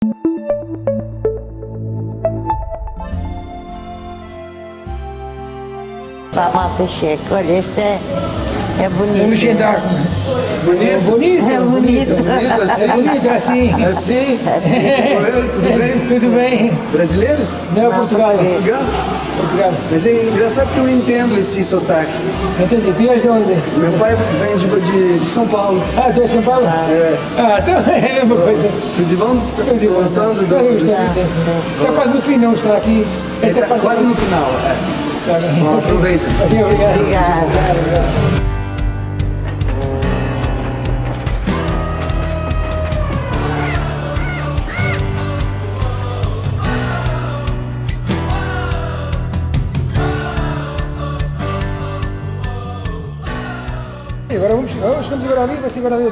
Palma Pacheco, olha, este é bonito. É legendário. Bonito? Bonito. É bonito. É bonito assim. Assim? Tudo bem? Tudo bem. Brasileiro? Não, Portugal. Portugal? Portugal. Mas é engraçado que eu entendo esse sotaque. Entendi. Vias de onde? Meu pai vem de São Paulo. Ah, tu és de São Paulo? É. Ah, então é a mesma coisa. Tudo bom? Estão gostando? Está quase no fim, não está aqui. Esta Está quase no final. Tá bem. Bom, aproveita. Obrigado. Obrigada. Agora chegamos agora ali, vai ser agora ali.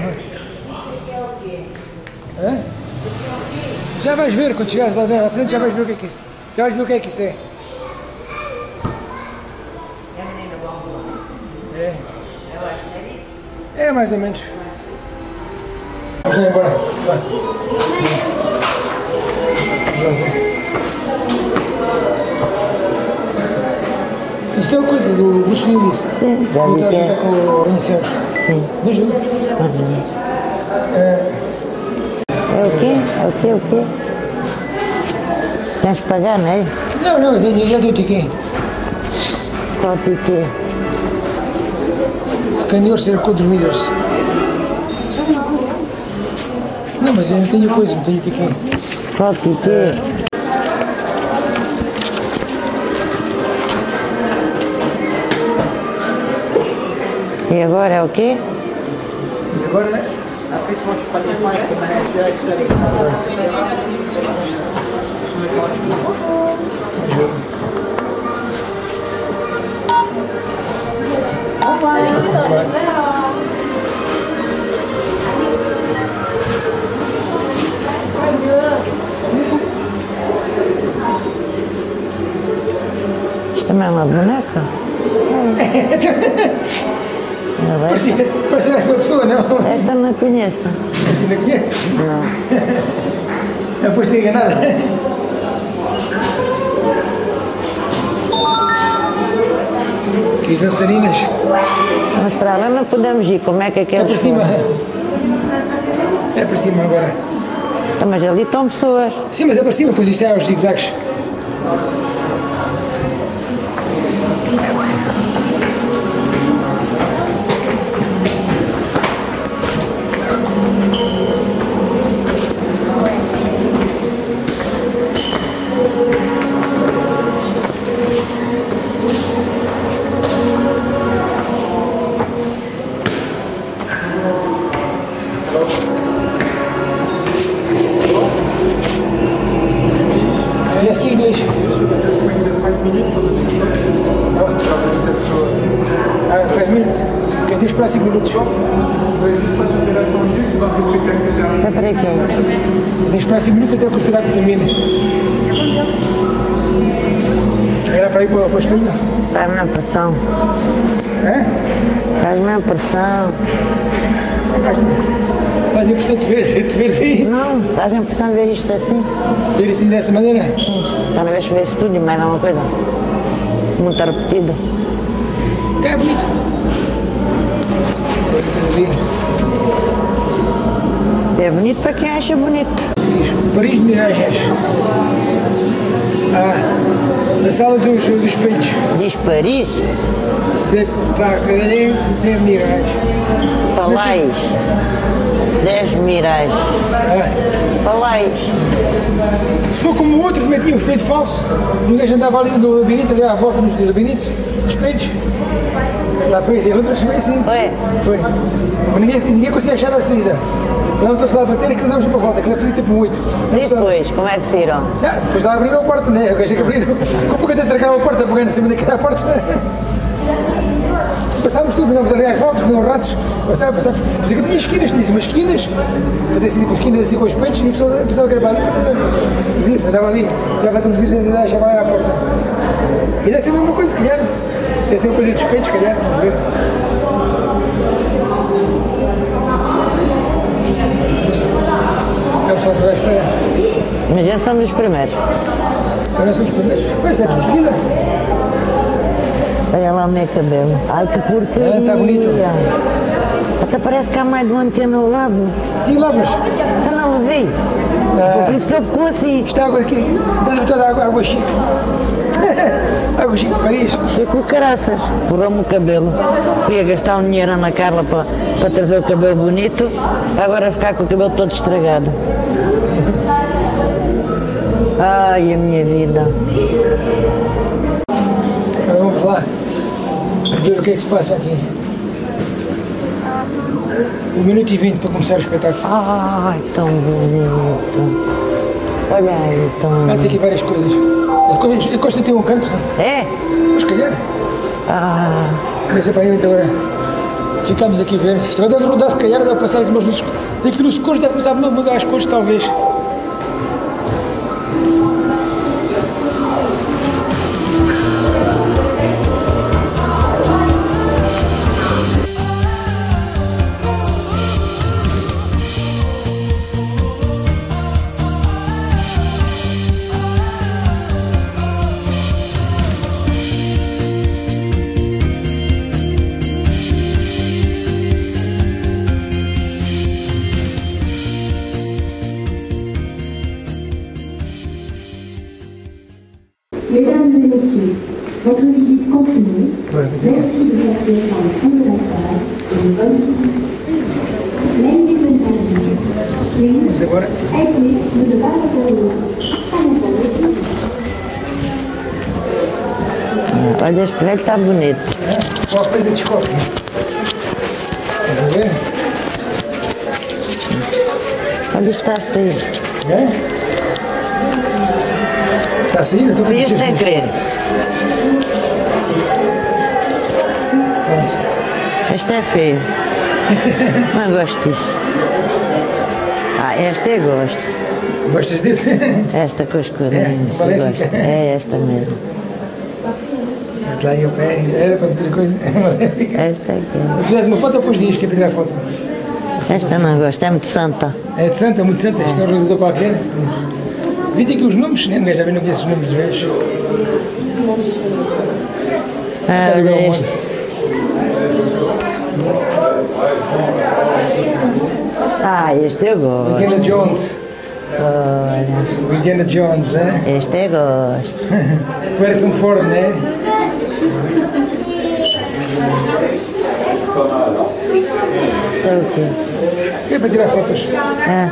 Hã? Já vais ver, quando chegares lá à frente, já vais ver o que é que isso. Já vais ver o que é que isso é. É menino bom. É. Eu acho que é. É mais ou menos. Vamos lá embora. Vai. Isto é uma coisa do Bruce Willis. Sim, já vi que Está é. com o Rancel. Sim. Veja. É o quê? É o quê? O quê? Tens de pagar, não é? Não, já deu tiquinho. Qual o tiquê? Escaneou ser com dormidas. Não, mas eu não tenho coisa, não tenho tiquinho. Qual o tiquê? E agora é o quê? E agora... Isto também é uma boneca? É. Parecia essa pessoa, não? Esta não conheço. Você não conhece? Não. Não foste enganada. Que as dançarinas. Vamos para lá, não podemos ir. Como é que É aqueles... para cima. É para cima agora. Então, mas ali estão pessoas. Sim, mas é para cima, pois isto é aos zigzags. E assim, inglês. Ah, 5 minutos? Quem tem esperar 5 minutos? Está para quê? Tem que esperar 5 minutos até que o espetáculo termine. Era para ir para o espelho? Faz-me a pressão. É? Faz-me a pressão. Faz a impressão de ver aí. Não, faz a impressão de ver isto assim. Ver assim dessa maneira? Está na vez que vê-se tudo e mais alguma coisa. Muito repetido. Cá é bonito. É bonito para quem acha bonito. Diz Paris de Miragens. Ah, na sala dos espelhos. Diz Paris, De Miragens. Palais, 10 Mirais. Palais. Se for como o outro que metia o espelho falso, o gajo andava ali no labirinto, ali à volta nos labirintos, espelhos. Lá foi assim, outro foi assim. Foi? Mas ninguém conseguia achar a saída. Não estou lá a bater, aquilo dava-nos para a volta, aquilo fazia tipo um 8. Depois, como é que saíram? Depois lá abriram a porta, né? O gajo que abriram. Com pouco até trancaram a porta, pegando em cima daquela porta. Passávamos todos, andávamos ali às voltas, com os ratos. Passávamos. Mas aquilo tinha esquinas, tinha umas esquinas. Fazia assim, tipo, esquinas assim com os peitos e a pessoa pensava que era para ali. Isso, andava ali, já batemos os vizinhos e deixava lá à porta. E deve ser a mesma coisa, se calhar. Deve ser uma coisa dos peitos, se calhar, vamos ver. Então, só para esperar. A gente somos os primeiros. Agora são os primeiros. Pois é, por seguida. Olha lá o meu cabelo. Ai, que porcaria. É, tá bonito. Até parece que há mais de um ano que eu não lavo. E lavas? Já não lavei. Por isso que ele ficou assim. Isto é água aqui. Estás habituado a água chique. Água chique de Paris. Chico caraças. Porrou-me o cabelo. Fui a gastar um dinheiro na Carla para trazer o cabelo bonito. Agora ficar com o cabelo todo estragado. Ai, a minha vida. Agora vamos lá ver o que é que se passa aqui. 1 minuto e 20 para começar o espetáculo. Ai, tão bonito. Olha aí, tão Vai ter bonito. aqui várias coisas. A Costa tem um canto, não é? É? Mas calhar. Ah, Mas é para aí, agora ficamos aqui a ver. Isto agora deve rodar, se calhar, deve passar aqui umas luzes. Tem aqui luzes cores, deve começar a mudar as cores, talvez. Mesdames et messieurs, votre visite continue. Merci de sortir par le fond de la salle et une bonne visite. Ladies and gentlemen, Vamos please agora. exit through the back of the room. olha, este velho está bonito. Qual foi da descobre? Estás a ver? Olha, isto está a sair. É? Está a sair? Eu estou a Fui fazer sem querer. Este é feio. Não gosto disso. Ah, esta eu gosto. Gostas desse? Esta com as corinhas. É, eu gosto. É esta mesmo. Mete lá aí o pé. Era para meter coisa. É maléfica. Esta aqui. Se fizesse uma foto, depois dias que é para tirar foto. Esta não gosto, é muito santa. É de santa, muito santa. Isto é um realizador qualquer. Vi aqui os nomes, né? Já bem não conheço os nomes dos velhos. Ah, olha este. Ah, este eu gosto. Indiana Jones. Olha, O Indiana Jones, é? este eu gosto. O Harrison Ford, né? Sabe o quê? É para tirar fotos. Ah,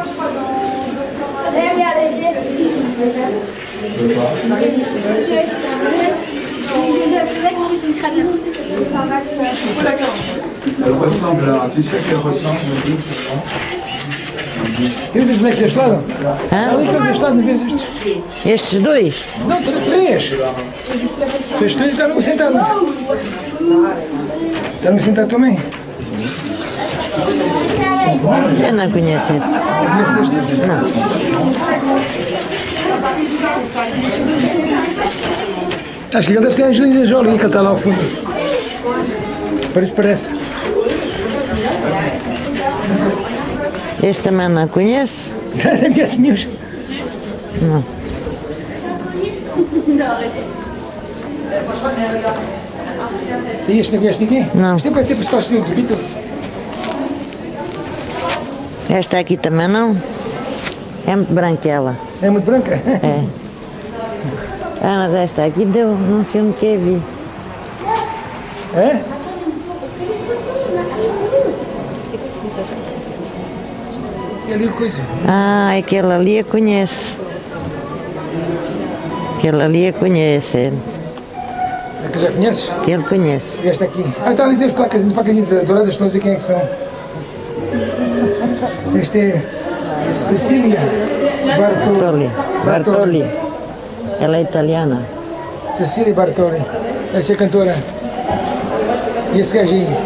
Elle ressemble à... Tu sais qu'elle ressemble Queres ver os bonecos deste lado? hã? Ali aqueles deste lado, não vês estes? Estes dois? Não, três. Estes três estão sentados. Estão sentados também. Eu não conheço esse. Conhece este? Não. Acho que ele deve ser a Angelina Jolie, que ele está lá ao fundo. Parece. Este também não conheço. Não conhece nenhum. Não. E este não conhece ninguém? Não. Isto é para ter para os do Beatles. Esta aqui também não. É muito branquela. É muito branca. É. Ah, mas esta aqui deu num filme que eu vi. É? Tem ali coisa. Ah, aquela ali eu conheço. Aquela ali eu conheço. É que já conheces? Que ele conhece. E esta aqui. Ah, está a dizer as placas douradas, estão a dizer quem é que são. Este é Cecília Bartoli. Bartoli. Ela é italiana. Cecília Bartoli. Essa é a cantora. E esse gajo aí.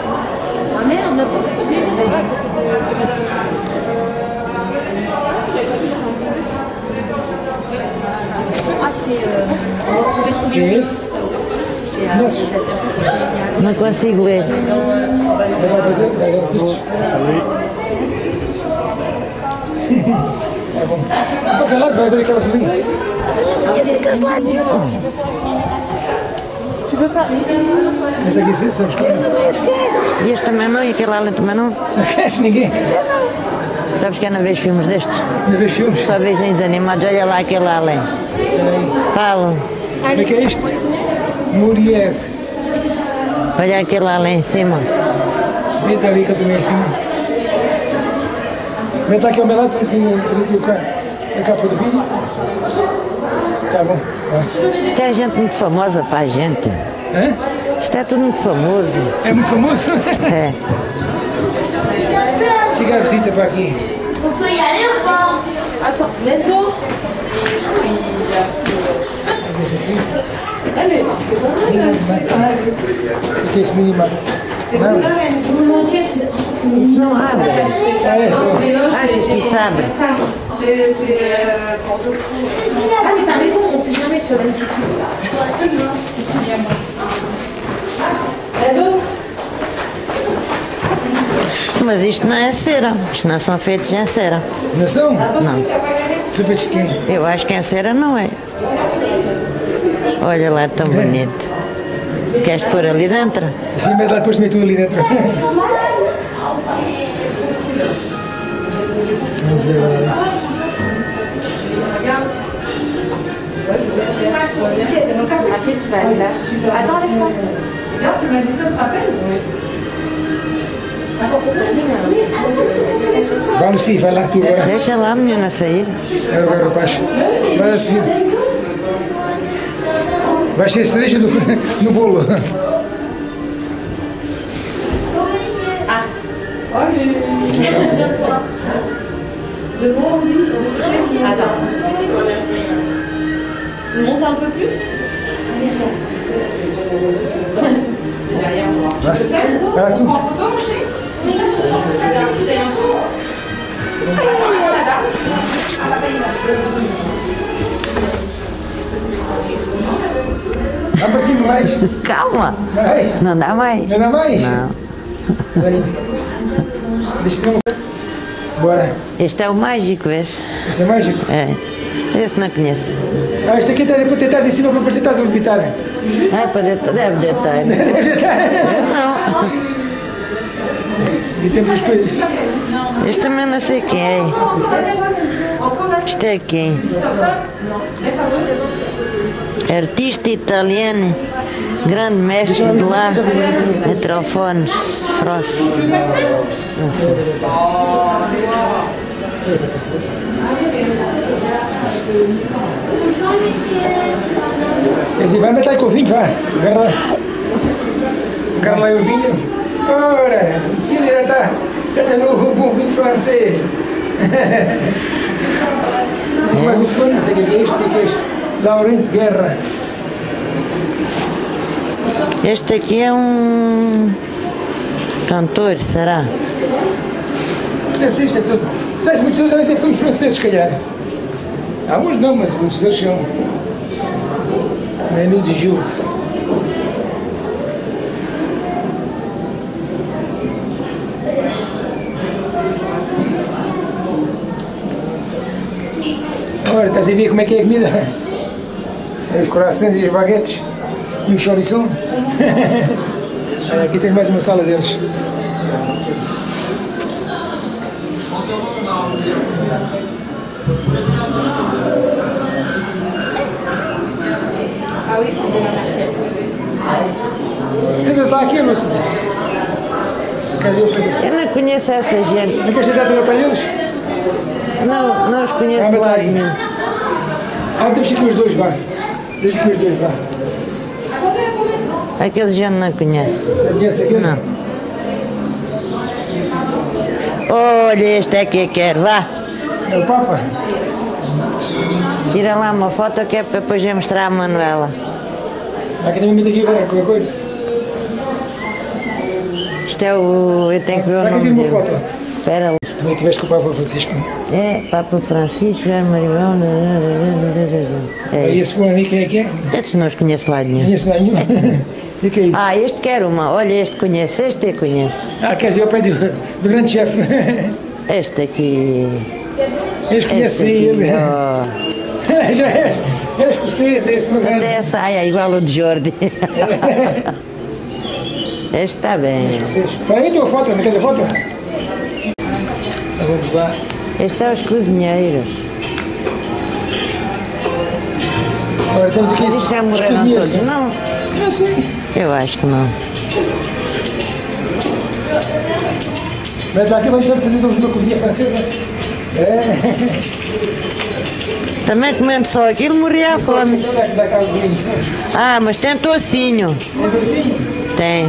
Ah, c'est Quem é esse? c'est un Nossa. réalisateur extraordinaire. Não consigo ler. É bom. Para aquele lado vai ver aquelas ali. Não ficas lá nenhum. Este aqui, sabes que E este também não, e aquele ali também não. não conhece ninguém. Sabes que eu não vejo filmes destes? Não vês filmes? Só vejo desenhos animados, olha lá aquele ali. Paulo, Como é que é isto? Muriel. olha aquele ali em cima. Entra ali que eu também assim. Vem estar aqui ao meu lado para colocar a capa do vídeo. Tá bom. Vai. Isto é gente muito famosa para a gente. Hã? Isto é tudo muito famoso. É muito famoso? É. Cigarrocita para aqui. On peut y aller ou pas? Attends, let's go. Esse aqui. O que é esse minimal? Não. Não abre. Ah, é só. Acho que isso abre. Ah oui, t'as raison, on sait jamais sur une question. Mas isto não é cera. Isto não são feitos em cera. Não são? Não. São feitos de quem? Eu acho que em cera não é. Olha lá, tão bonito. Queres pôr ali dentro? Assim, mas lá depois meto ali dentro. Vamos ver lá. Après, tu vas aller là. Attends, lève-toi. Regarde, c'est magicien de rappel. Vai, Lucy, vai lá tu agora. Deixa lá a menina sair. Agora vai, rapaz. Vai a seguir. Vai ser cereja no bolo. Attends. Monte un peu plus. Vai lá tu. Vai para cima mais. Calma. Vai. Não dá mais. Não dá mais? Não. Vai. Deixa eu... Bora. Este é o mágico, vês? Esse é mágico? É. Esse não conheço. Ah, este aqui está a tentar em cima para parecer que estás a levitar. É, deve deitar. Não. E temos as coisas. Este também não sei quem é. Isto é quem? Artista italiano, grande mestre de lá, metrofones, Frost. Quer dizer, vai meter aí com o vinho, vai. Agarra lá. Agarra lá o vinho. Ora, Cília já está no bom vinho francês. Mais um segundo, não sei o que é este, o que é este. Laurente Guerra. Este aqui é um cantor, será? Deve ser isto, é tudo. Sabes, muitos deles devem ser filmes franceses, se calhar. Há uns não, mas muitos deles são. Menu de jour. Agora, estás a ver como é que é a comida? Os corações e os baguetes e o chouriçom. Olha, aqui tens mais uma sala deles. Você ainda está aqui, moço? Cadê o Pedro? Eu não conheço essa gente. Não queres sentar no pé deles? Não os conheço Ah, mas de tá lado aí. nenhum. Ah, temos aqui os dois, vá. Temos aqui os dois, vá. Aquele gente não conhece. Conhece aquele? Não. Olha, este é que eu quero, vá. É o Papa? Tira lá uma foto que é para depois eu mostrar à Manuela. Aqui também meto aqui agora qualquer coisa. Isto é o... eu tenho que ver o Aqui nome tira uma dele. foto. Espera lá. Também tiveste com o Papa Francisco. É, Papa Francisco, João Maribão... É Aí isso. esse fulano aí, quem é que é? Estes não os conheço lá nenhum. Conheço nenhum. E o que é isso? Ah, este quero uma. Olha, este conheço, este eu conheço. Ah, quer dizer, ao pé do grande chefe. Este aqui... Eles conhecem ele. Já é escocês, é esse meu gajo. Até a saia igual o de Jordi. Este está bem. Espera aí, tem uma foto, não queres a foto? Vamos lá. Estes são os cozinheiros. Agora temos aqui Eles já os morreram cozinheiros. todos, não? Não sei. Eu acho que não. Mete lá aqui, vamos fazer uma cozinha francesa. Também comendo só aquilo, morria à fome. Dá cá os bolinhos. Ah, mas tem tocinho. Tem docinho? Tem.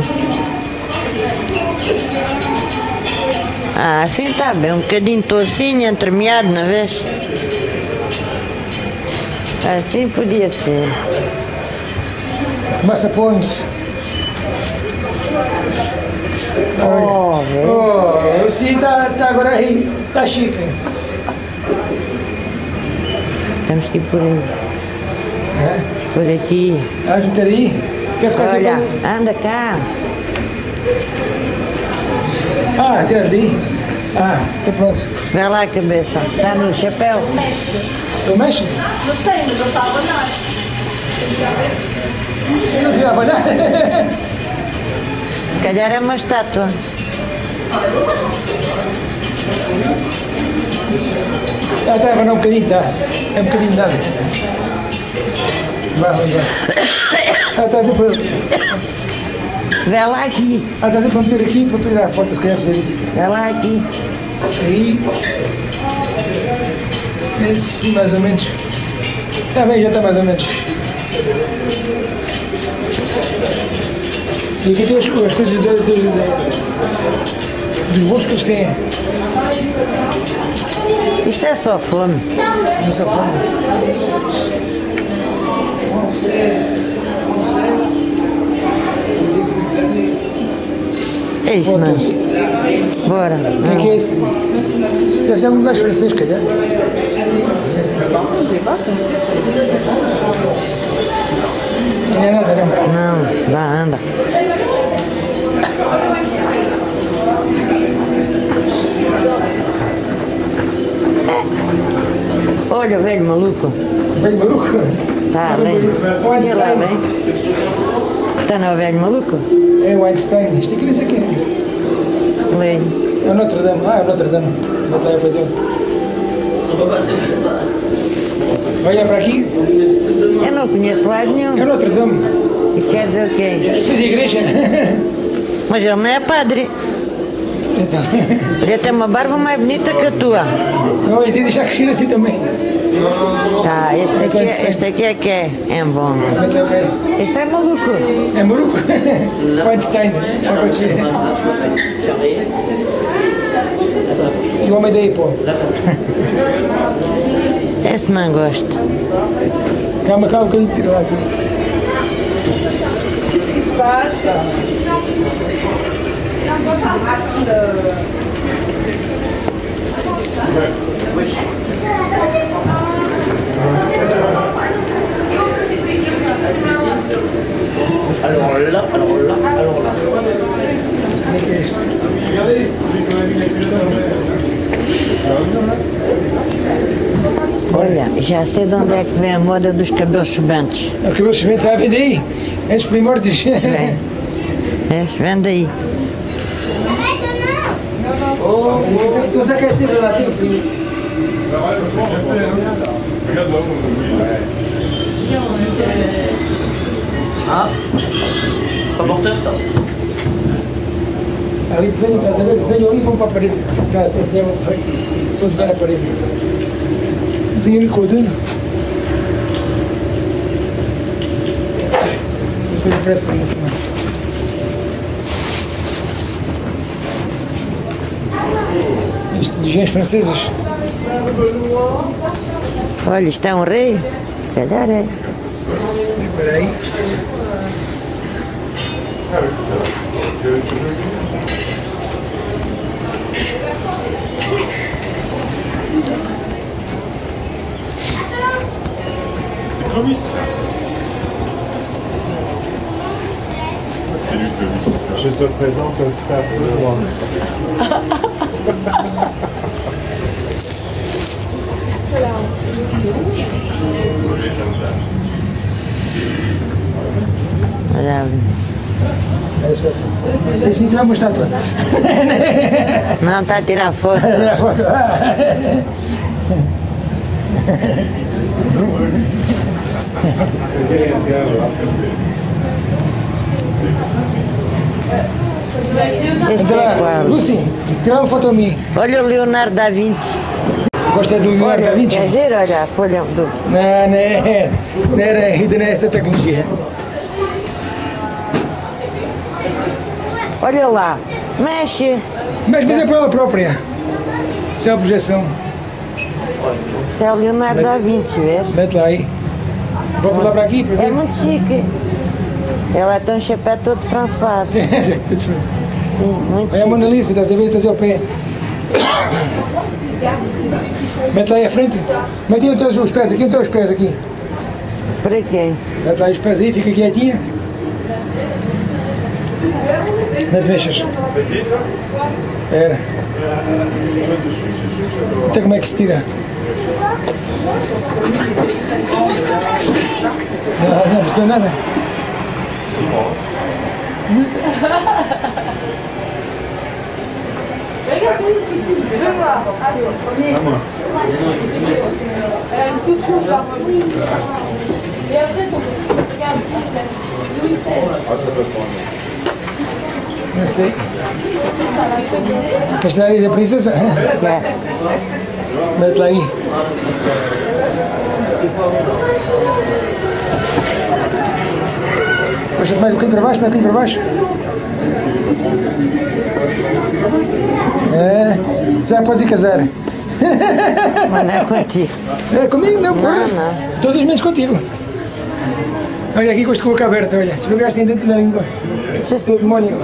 Ah, assim está bem. Um bocadinho de tocinho, entremeado na vez. Assim podia ser. Massapones. Oh, velho. Oh, sim, tá agora aí. Tá chique. Temos que ir por aí. É? Por aqui. Vais meter aí? Quer ficar sem Olha, pano? anda cá. Ah, tiras aí. Ah, tá pronto. Vai lá a cabeça. Está no chapéu. Eu mexo? Não sei, mas eu estava a abanar. Eu não vi abanar. Se calhar é uma estátua. Ah, tá, abanar um bocadinho, tá. É um bocadinho de nada. Vai. Ah, tá sempre... Vai lá aqui. Ah, tá sempre a meter aqui para tirar fotos, quer fazer isso. Vai lá aqui. Aí. Esse, mais ou menos. Está bem, já está mais ou menos. E aqui tem as coisas dos bolsos que eles têm. Isso é só fome. Nessa forma. É isso, não. Bora. O que é esse? Deve ser algum gajo francês, calhar. Não é nada, não. Não, vá, anda. Olha o velho maluco. Velho maluco? Está ali. O Olha lá, Einstein. bem. Está no velho maluco? É o Einstein. Isto aqui não sei quem é. Leio. É o Notre Dame. Ah, é o Notre Dame. Bota lá, dele. Olha para aqui. Eu não conheço lado nenhum. É o Notre Dame. Isso quer dizer o quê? Fez a igreja. Mas ele não é padre. Então. Ele tem uma barba mais bonita que a tua. Não, eu tenho que deixar crescer assim também. Ah, este aqui é que é bom. Este é maluco. É maluco? O Einstein. E o homem da Apple. Esse não gosto. Calma, um bocadinho de tirar aqui. O que se passa? Alors là. Não sei o que é isto. Olha, já sei de onde é que vem a moda dos cabelos subantes. O cabelo semente sabe daí. É dos primórdios. Vem. Vem daí. Então já quer ser lá, tem frio. Ah, c'est pas porteur ça. Ali desenho, estás a ver? Desenho ali e vão para a parede. Tá, estou a desenhar na parede. Desenho ali com o dedo. Depois parece uma semana. Isto de gens francesas. Olha, isto é um rei? Se calhar é. Espera aí. Je te présente un frère de moi. Olha ali. Esse não tem uma estátua. Não, está a tirar foto. A foto. Este é qual? Lucy, tira uma foto a mim. Olha o Leonardo da Vinci. Gosta do Leonardo da Vinci? Quer ver? Olha a folha do... Não era ainda nessa tecnologia. Olha lá. Mexe. Mas é para ela própria. Isso é a projeção. Este é o Leonardo da Vinci, vês? Mete lá aí. Volta lá para aqui para ver. É muito chique. Ela tem um chapéu todo françois. Tudo diferente. Sim, muito Olha a chique. Mona Lisa, estás a ver? Estás ao pé. Mete lá aí à frente. Mete aí os pés aqui, os pés aqui. Para quê? Mete lá os pés aí, fica quietinha. Não te mexas. Era. Então como é que se tira? Não gostou nada? Et après, regarde, Louis XVI. Não sei. Queres tirar aí da princesa? Quer? Mete lá aí. Puxa mais um bocadinho para baixo, mais um bocadinho para baixo. É, já podes ir casar. Mas não é contigo. É comigo não, pô. Não. Todos menos contigo. Olha aqui com este com a boca aberta, olha. Esfregaste em dentro da língua. Seu demónio.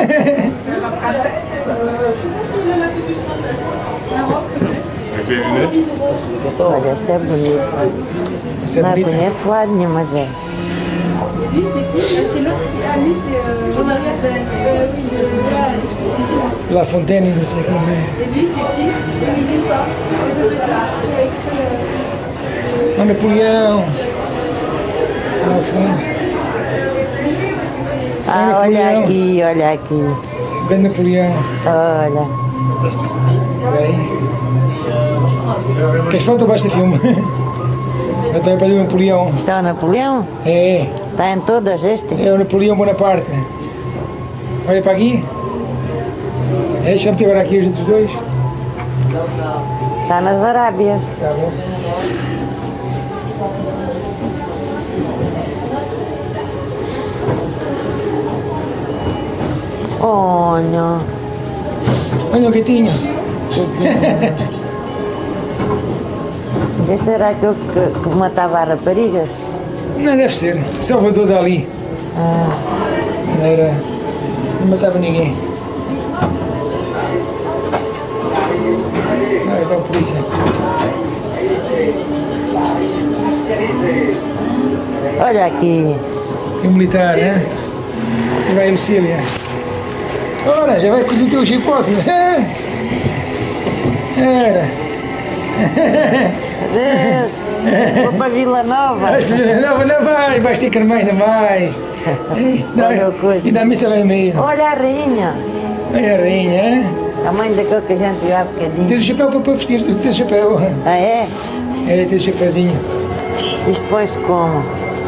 Olha, este é bonito. Isso é Não é bonito. bonito de lado nenhum, mas é. Lui, c'est qui? C'est l'autre. Ah, lui, c'est Jean-Marie oui, La Fontaine, não sei como é. Et lui, c'est qui? Olha Napoleão. Lá ao fundo. Ah, olha aqui, olha aqui. Grande Napoleão. Olha. Aí. Queres foto ou basta filme? Eu tenho para o Napoleão. Isto é o Napoleão? É, Está em todas este? é o Napoleão Bonaparte. Olha para aqui. É, deixa-me meter agora aqui os dois. Está nas Arábias. Tá bom. Olha. Olha o gatinho. Este era aquele que matava as raparigas? Não deve ser. Salvador Dali. Não era. Não matava ninguém. Ah, então a polícia. Olha aqui. E o militar, né? E vai a Lucília. Ora, já vai cozer o teu chipose. Era. Adeus. Vou para Vila Nova. Não vais ter carmã ainda mais. Olha a coisa. E da missa vai meio. Olha a rainha. Olha a rainha, é? A mãe daquele que a gente viu há bocadinho. Tens o chapéu para vestir, tens o chapéu. Ah, é? É, tens o chapéuzinho. Isto depois como?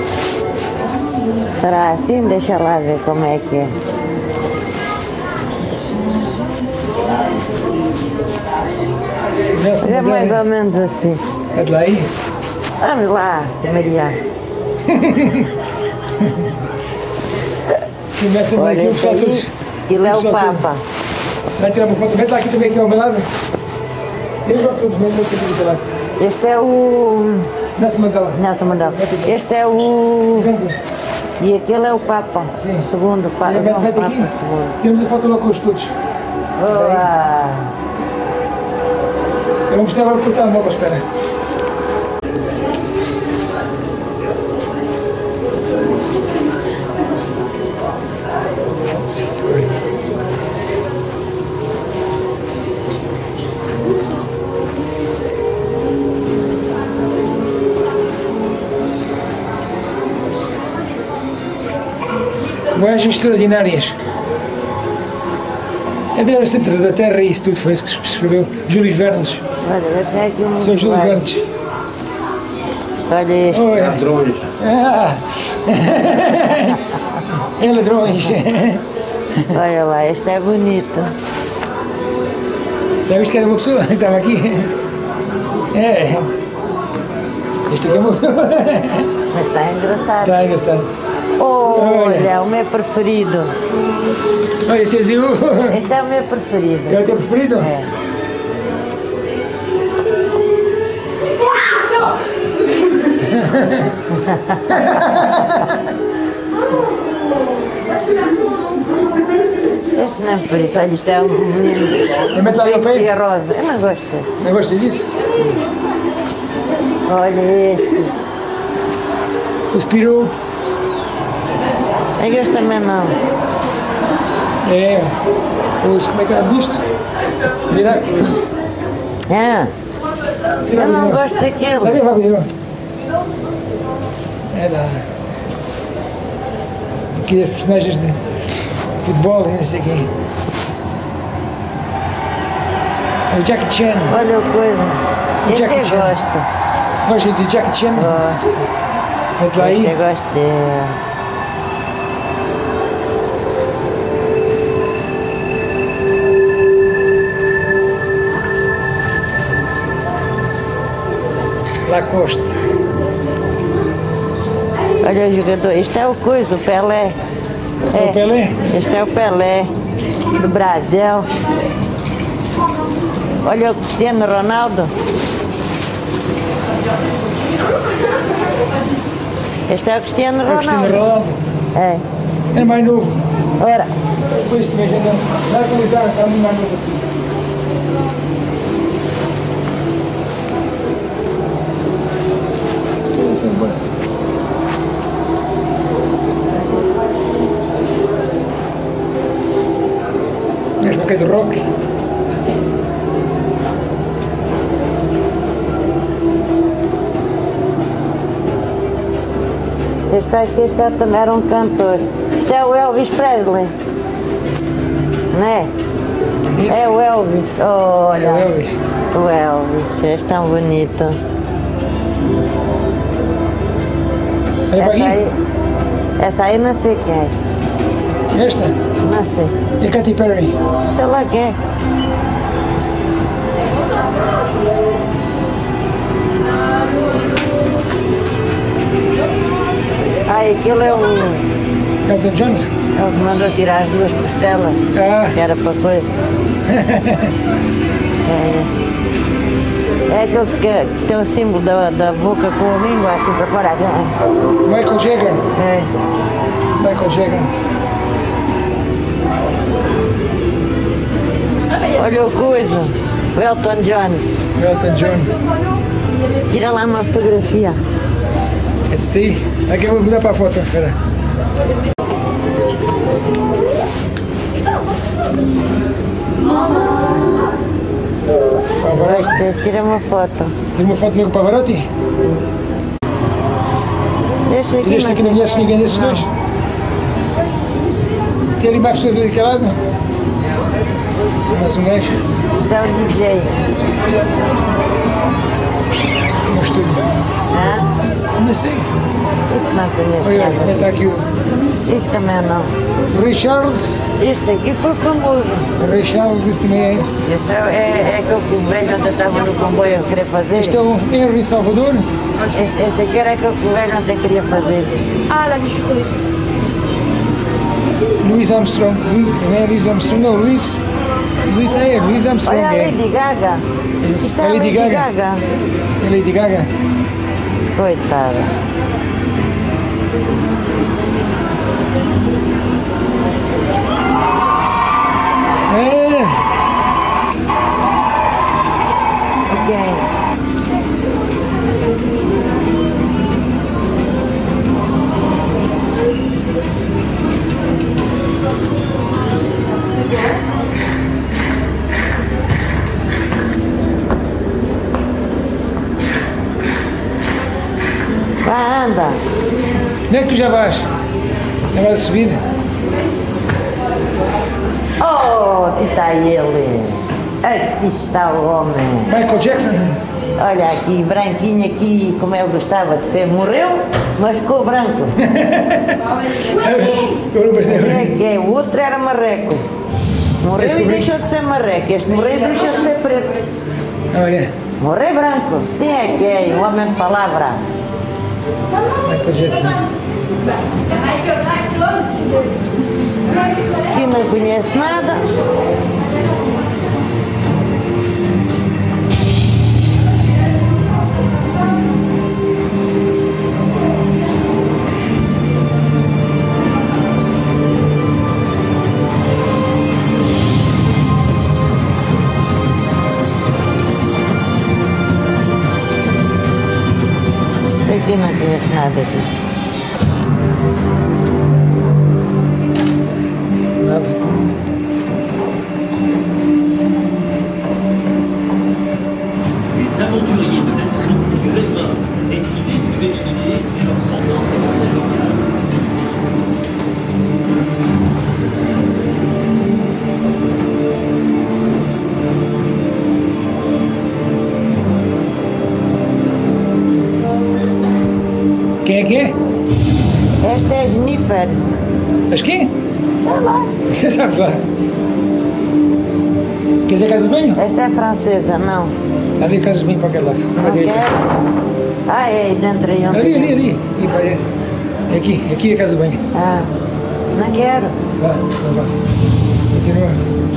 Será assim? Deixa lá ver como é que é. Nelson É mais Mandela. ou menos assim. É de lá aí? Vamos lá, Maria. Começa a ver aqui Olha, o pessoal este todos. aí, ele é o Papa. Vai tirar uma foto. Mete lá aqui também, aqui ao meu lado. Eu gosto todos mesmo, muito aqui do lado. Este é o... Nelson Mandela. Nelson Mandela. Este é o... Grande. E aquele é o Papa. Sim. Segundo Papa. Olha, Não, mete Papa aqui. segundo. Tiramos a foto lá com os todos. Olá. Eu vou mostrar agora o telemóvel, espera. Voyagens extraordinárias. É do centro da Terra e isso tudo foi isso que escreveu Júlio Vernes. Olha, eu tenho aqui um. São Júlio Vernes. Olha este. Oi. Ladrões. Ah. É ladrões. Olha lá, este é bonito. Já viste que era uma pessoa que estava aqui? É. Este aqui é uma pessoa. Mas está engraçado. Está engraçado. Olha, o meu preferido. Olha, tens o... Este é o meu preferido. É o teu preferido? É. Este não é por isso, olha, isto é um menino. Eu meto lá no E a pé? rosa, eu não gosto. Não gostas disso? Olha este. O Spirou. Este também não. É. Os... Como é que era disto? Miraculous. Ah, eu não gosto Está bem, daquele. vai continuar. É da... Aqui as personagens de futebol e não sei quem. É o Jackie Chan. Olha a coisa. Este eu Jackie Chan. gosto. Gosta de Jackie Chan? Gosto. Mete lá Este eu aí. gosto dele. Lacoste. Olha o jogador, este é o coisa, o Pelé. É o Pelé? Este é o Pelé, do Brasil. Olha o Cristiano Ronaldo. Este é o Cristiano É o Cristiano Ronaldo. Ronaldo. É. É mais novo. Ora, Depois também já dá atualizar, está muito mais novo aqui. És uma coisa de rock. este também era um cantor. Este é o Elvis Presley. Não é? Esse? É o Elvis. Olha. É o Elvis. O Elvis, este é tão bonito. Olha para aqui. Essa aí não sei quem é. Esta Não sei. é Katy Perry. Sei lá quem é. Ai, aquele é o... Elton John? É o que mandou tirar as duas costelas. Ah. Que era para coisa. É aquele que tem o símbolo da boca com a língua assim para fora. Michael Jagger. É. Michael Jagger. Olha o coisa. O Elton John. Elton John. Tira lá uma fotografia. É de ti? Aqui eu vou mudar para a foto. Espera. Pavarotti. Tira uma foto. Tira uma foto comigo com o Pavarotti? Deixa aqui. E deste aqui não conheces ninguém desses dois? Tem ali mais pessoas ali daquele lado? Mais um gajo? Está o DJ. No estúdio. Ah? Não sei. Isso não conheço. Olha, nada. olha, está aqui o Isso também não. Ray Charles. Este aqui foi famoso. Ray Charles, este também é. Esse é aquele que o velho ontem estava no comboio a querer fazer. Este é o Henry Salvador. Este aqui era aquele que o velho ontem queria fazer. Ah, la bijoux. Louis Armstrong. Não é Louis Armstrong, não. Louis Armstrong. Olha a É. Lady Gaga. Isto é a Lady Gaga. É Lady Gaga. Coitada. É. Ok. Vai, anda. Onde é que tu já vais? Já vais subir? Oh, aqui está ele. Aqui está o homem. Michael Jackson. Olha aqui, branquinho aqui, como ele gostava de ser. Morreu, mas ficou branco. Eu não percebo. O outro era marreco. Morreu e deixou de ser marreco. Este morreu e deixou de ser preto. Olha. Morreu branco. Sim, é que é, o homem de palavra. Michael Jackson. Aqui não conhece nada. Aqui não conheço nada disto. Nada. Les aventuriers de la tribu Grévin décident de vous éliminer et leur sentence est très géniale. Quem é que é? Esta é a Jennifer. Mas quem? Olha lá. Você sabe lá. Quer dizer casa de banho? Esta é francesa, não. Está ali a casa de banho para aquele lado. Para a Não direita. quero. Ah, é aí dentro aí onde. Ali. E para aí. Aqui é a casa de banho. Ah, não quero. Vá. Continua.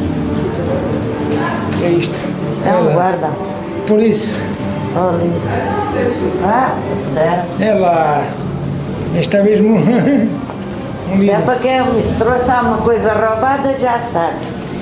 É isto. É um guarda. Polícia. Ali. Ah, der. É lá. Está mesmo um É livro. para quem trouxe alguma coisa roubada, já sabe.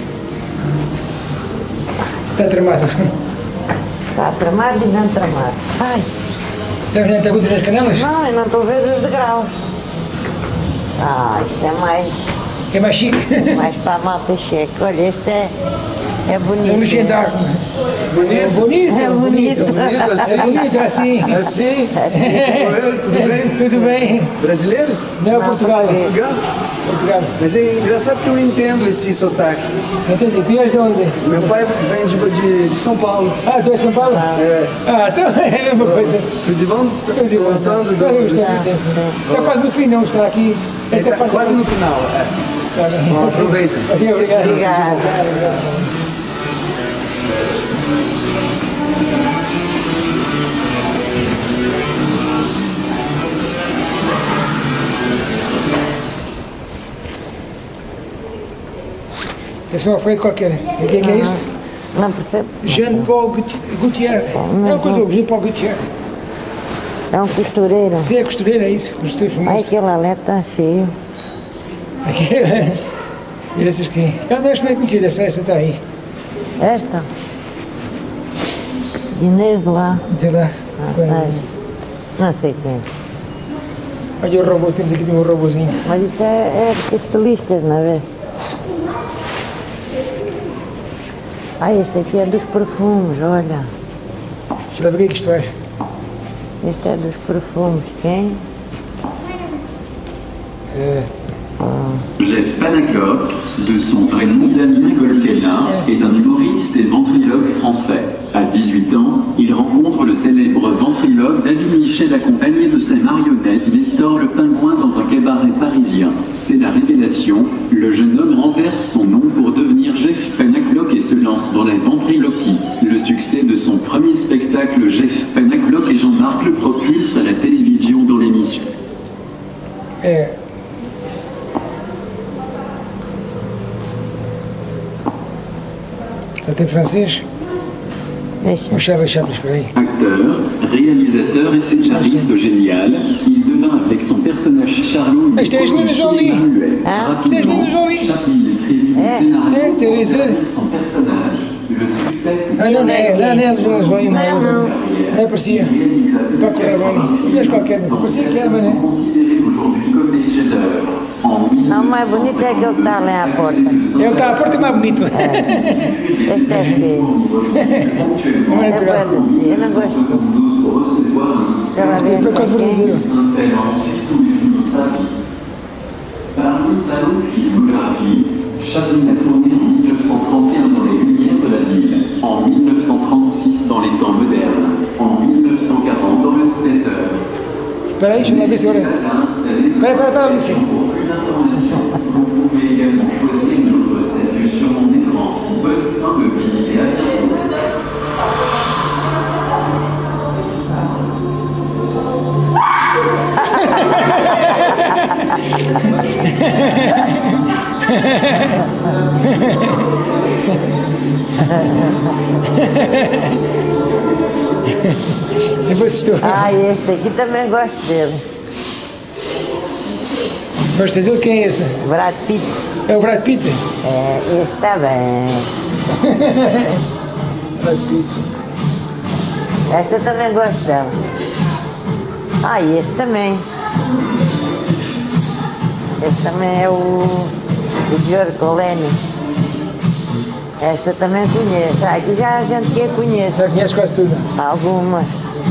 Está tramado. Está tramado e não tramado. Ai, Está vendo a nas canelas? não, eu não estou a ver os degraus. Ah, isto é É mais chique. mais para a malta cheque. Olha, este é É bonito. legendário. É bonito. É bonito. É bonito assim. Assim? Tudo bem? Tudo bem. Brasileiro? Não, Portugal. Portugal? Portugal. Mas é engraçado que eu não entendo esse sotaque. Entendi. Vias de onde? Meu pai vem de São Paulo. Ah, tu és de São Paulo? É. Ah, então é a mesma coisa. Tudo bom? Tudo de bom. Gostando Está quase no fim, não está aqui. Esta é a parte Quase no final. É. Tá bem. Bom, aproveita. Ok, obrigado. Obrigada. Esse é uma folha de qualquer. E quem é isso? Não percebo. Jean-Paul Gaultier. É uma coisa, Jean-Paul Gaultier. É um costureiro. Se é costureira, é isso. Costureiro Ai, famoso. aquele alé está feio. Aqui é. E essas aqui. Ela não é conhecida, essa está aí. Esta? Inês de lá. Até lá. Não sei. Não sei quem. Olha o robô, temos aqui um robôzinho. Mas isto é de estilistas, não é? Ah, este aqui é dos perfumes, olha. Deixa lá ver o que é que isto é. Este é dos perfumes. Quem? Jeff Panacloc, de son vrai nom Damien Golkena, est un humoriste et ventriloque français. À 18 ans, il rencontre le célèbre ventriloque David Michel accompagné de ses marionnettes Nestor le pingouin dans un cabaret parisien. C'est la révélation, le jeune homme renverse son nom pour devenir Jeff Panacloc et se lance dans la ventriloquie. Le succès de son premier spectacle Jeff Panacloc et Jean-Marc le propulse à la télévision dans l'émission. Ça tem francês? O Charles Chaplin, espera aí. Acteur, réalisateur et scénariste génial, il devint avec son personnage Charlot une Isto é a Angelina Jolie. Isto é a Angelina Jolie. Chaplin écrivit le scénario tem pour razão. incarner son personnage. Le succès fut Ah, não é, lá não é a Angelina Jolie, não. Não parecia. Para correr bem. Não és qualquer, mas parecia que era, mas não é. considéré aujourd'hui comme des chefs-d'œuvre. En Não, o mais bonito é aquele que está ali à porta. Ele está à porta e mais bonito. Este é feio. Não é É natural. bonito. Eu não gosto. Já lá Isto é vem por causa quem? verdadeiro. s'installe en Suisse où il finit sa vie. Parmi sa longue filmographie, Chaplin a tourné en 1931 dans les lumières de la ville, en 1936 dans les temps modernes, en 1940 dans le theater. Espera aí, deixa eu lá ver se agora. Espera, Lucy. Vous pouvez également choisir notre statut sur mon écran. Bonne fin de visiter à Depois estou. Ah, esse aqui também gosto dele. Gosta dele? Quem é esse? Brad Pitt. É o Brad Pitt? É, esse está bem. Brad Pitt. Esta também gosto dela. Ah, e esse também. Esse também é o George Clooney. Esta também conheço. Ah, aqui já a gente que a conhece. Já conhece quase tudo. Algumas.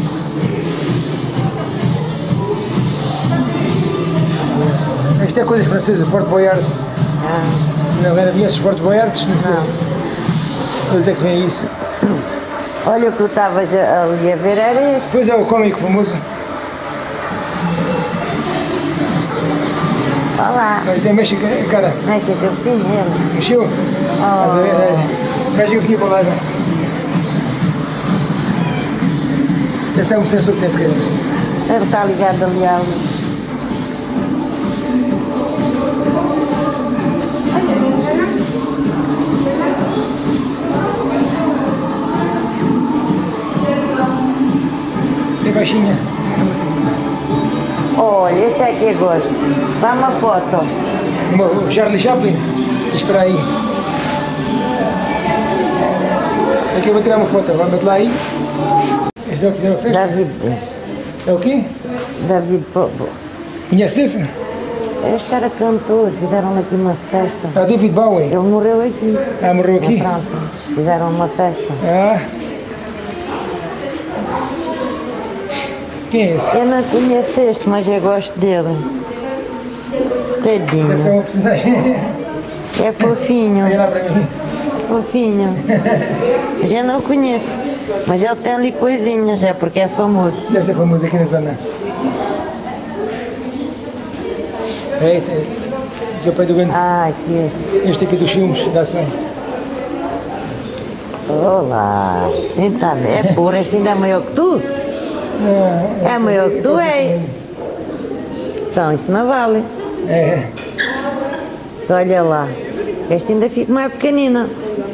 Isto é coisas francesas, Fort Boyard. Não era conheces Fort Boyard? Não. Pois é que vem isso. Olha o que tu estavas ali a ver, era este. Pois é, o cómico famoso. Olha lá. Até mexe a cara. Mexe a cabecinha. Mexeu? Estás a ver? Mexe a cabecinha para lá. Esse é um sensor que tem se calhar. Ele está ligado ali à luz. É baixinha. Olha, esse aqui eu gosto. Dá uma foto. O Charlie Chaplin? Espera aí. Aqui eu vou tirar uma foto. Vai meter lá aí. Esse é o que fizeram a festa? David. É o quê? David Bowie. Conhece esse? Este era cantor, fizeram aqui uma festa. Ah, David Bowie. Ele morreu aqui. Ah, morreu aqui? Na França. Fizeram uma festa. Ah. Quem é esse? Eu não conheço este, mas eu gosto dele. Tadinho. Esse é uma personagem. É fofinho. Olha lá para mim. Fofinho. Mas eu não conheço. Mas ele tem ali coisinhas, é porque é famoso. Deve ser famoso aqui na zona. É, esse é o pai do grande. Ah, aqui é. Este aqui dos filmes, da ação. Olá. Sim, está bem. É puro, este ainda é maior que tu? É maior que tu, é? Então, isso não vale. É. Olha lá. Este ainda fica mais pequenino.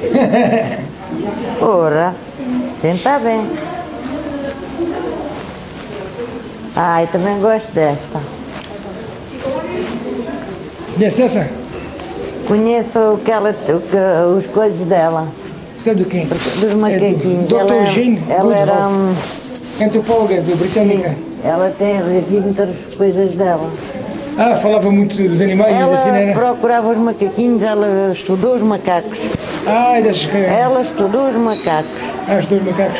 Ora. Sim, está bem. Ah, eu também gosto desta. Conhece essa? Conheço os coisas dela. Sabe do quem? Dos macaquinhos. É Dr. Jane ela era antropóloga do Britânica. Ela tem muitas coisas dela. Ah, falava muito dos animais, Ela assim, né? procurava os macaquinhos, ela estudou os macacos. Ah, dessas que... Ela estudou os macacos. Ah, estudou os macacos.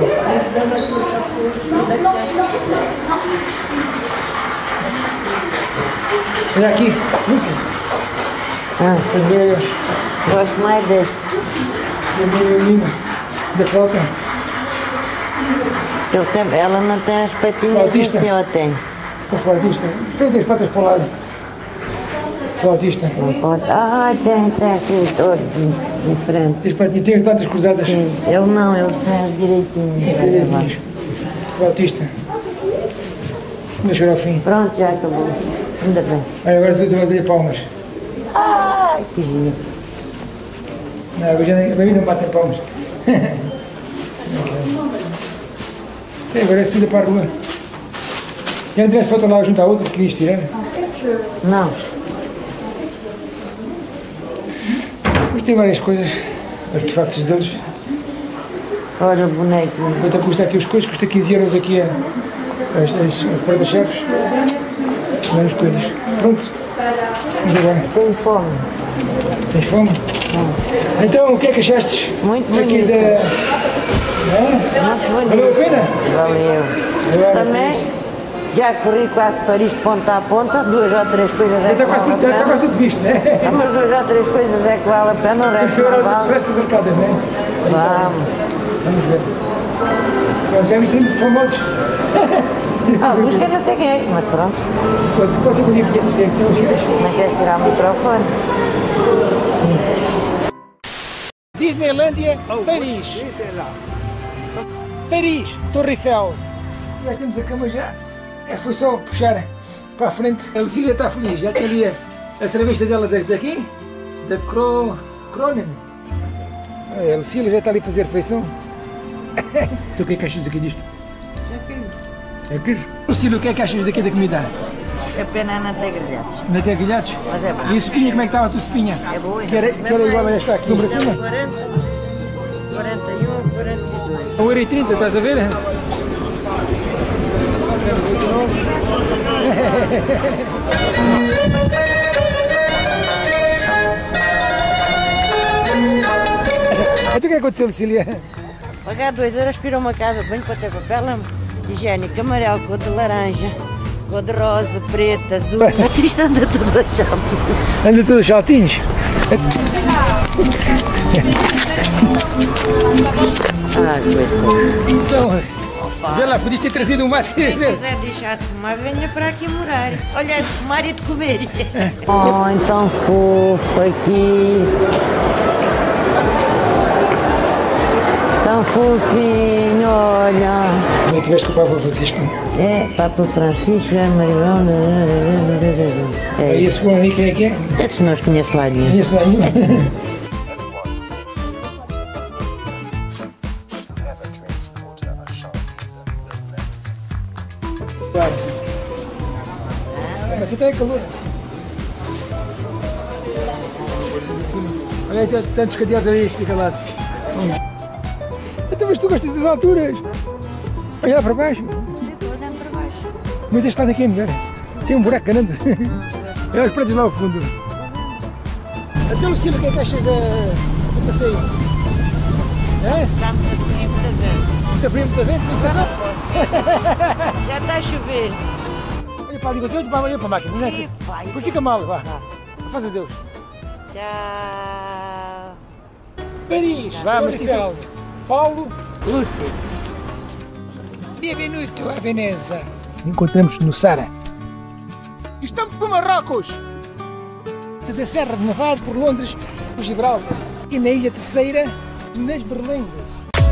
Olha aqui, Lúcia. Ah, Olha, gosto mais deste. menina, da flauta. Ela não tem as patinhas Flautista. assim, ou tem? O flautista. Tem as patas para o lado. Flautista. Não pode. Ah, tem assim, todos diferentes. Tem as patas cruzadas. Sim, ele não, ele tem as direitinhas. Flautista. Vamos chorar ao fim. Pronto, já acabou. Ainda bem. Aí agora tu vai dar palmas. Ai, que giro. Não, agora já nem não batem palmas. Tem, agora é saída para a rua. Já não tiveste foto lá junto à outra que querias tirar? Não. Mas tem várias coisas, artefactos deles. Olha o bonequinho. Quanto custa aqui os coisas? Custa 15 euros aqui as porta-chefes. Menos coisas. Pronto. Vamos agora. Tenho fome. Tens fome? Não. Então, o que é que achaste? Muito aqui bonito. Muito bonito. Valeu a pena? Valeu. Agora, Também Já corri quase Paris de ponta a ponta, 2 ou 3 coisas é que Já está quase tudo visto, né? Mas 2 ou 3 coisas é que vale a pena, o resto não vale. Restas arcadas, né? Vamos ver. Pronto, já viste muito famosos? Busca não sei quem é, mas pronto. Pode ser que eu diga que esses que são os gajos. Não queres tirar o microfone? Sim. Disneylândia, Paris. Paris, Torre Eiffel. Já temos a cama já. Foi só puxar para a frente. A Lucília está feliz, já tem ali a cerveja dela daqui, da Cronen. A Lucília já está ali a fazer refeição. Tu o que é que achas aqui disto? É queijo. Lucília, o que é que achas daqui da comida? A pena não ter grelhados. Não ter grelhados? Mas é bom. E a sopinha, como é que estava a tua sopinha? É boa. Que era igual a esta aqui, número acima? 40, 41, 42. 1,30 €, estás a ver? Então o que aconteceu, Lucília? Pagar 2 € para ir a uma casa de banho para ter papel higiênico amarelo, cor de laranja, cor de rosa, preta, azul. Isto anda tudo aos saltinhos. Anda tudo aos saltinhos? Coitado. Então, vê lá, podias ter trazido um mais que... Se quiser deixar de fumar, venha para aqui morar. Olha, de fumar e de comer. Oh, então fofo aqui. Tão fofinho, olha. Não tiveste com o Papa Francisco? É, Papa Francisco, é Maribão. É. E esse fulano ali, quem é que é? Esses não os conheço lá nenhum. Conheço lá nenhum. Mas você tem calor. Olha aí, tantos cadeados ali, fica lá. Então, mas tu gostas das alturas? Olha lá para baixo. Estou olhando para baixo. Mas este lado aqui é melhor. Tem um buraco grande. Olha os prédios lá ao fundo. Até o Lucília, o que é que achas do passeio? Está muito frio, muita vez. Muito frio, muita vez? Já está a chover. Olha para ali, você olha para a máquina. Depois fica mal, vá. Faz adeus. Tchau. Paris, vamos, Paulo, Lúcia. Benvenuto a Veneza. Encontramos no Sara. Estamos por Marrocos. Da Serra de Navarro, por Londres, por Gibraltar. E na Ilha Terceira, nas Berlengas.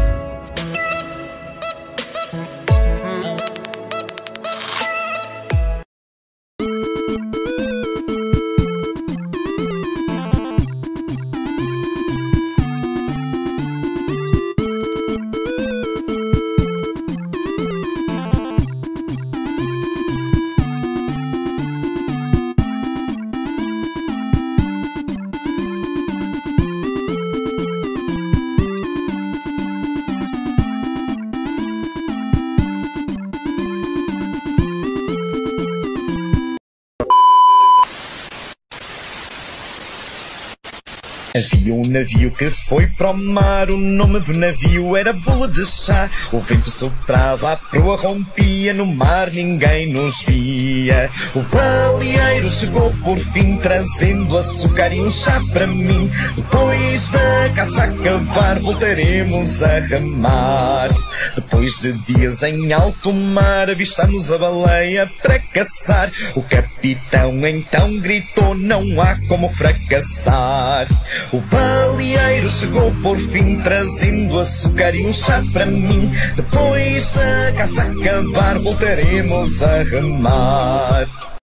Havia um navio que foi para o mar, o nome do navio era Bula de Chá. O vento soprava, a proa rompia, no mar ninguém nos via. O baleeiro chegou por fim, trazendo açúcar e um chá para mim. Depois da caça acabar, voltaremos a remar. Depois de dias em alto mar, avistamos a baleia para caçar. O capitão então gritou, não há como fracassar. O baleeiro chegou por fim, trazendo açúcar e um chá para mim. Depois da caça acabar, voltaremos a remar.